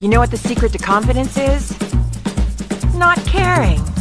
You know what the secret to confidence is? Not caring.